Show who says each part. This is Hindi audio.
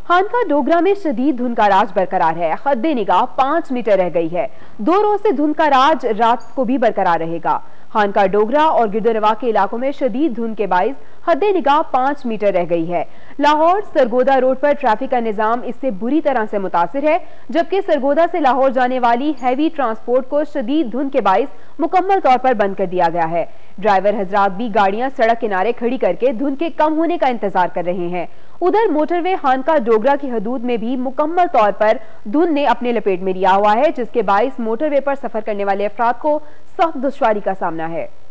Speaker 1: हानका डोगरा में शदीद धुंध का राज बरकरार है। हद निगाह 5 मीटर रह गई है। 2 रोज से धुंध का राज रात को भी बरकरार रहेगा। हानका डोगरा और गिरदनवा के इलाकों में शदीद धुंध के बाइस हद निगाह 5 मीटर रह गई है। लाहौर सरगोदा रोड पर ट्रैफिक का निजाम इससे बुरी तरह से मुतासिर है, जबकि सरगोदा से लाहौर जाने वाली हैवी ट्रांसपोर्ट को शदीद धुंध के बाइस मुकम्मल तौर पर बंद कर दिया गया है। ड्राइवर हजरात भी गाड़ियां सड़क किनारे खड़ी करके धुंध के कम होने का इंतजार कर रहे हैं। उधर मोटरवे हानका डोगरा की हदूद में भी मुकम्मल तौर पर धुंध ने अपने लपेट में लिया हुआ है, जिसके बाइस मोटरवे पर सफर करने वाले अफराद को सख्त दुश्वारी का सामना है।